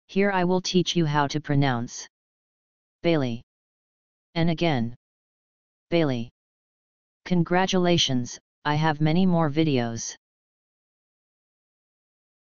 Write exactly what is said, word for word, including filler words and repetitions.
Here I will teach you how to pronounce Bailey. And again, Bailey. Congratulations, I have many more videos.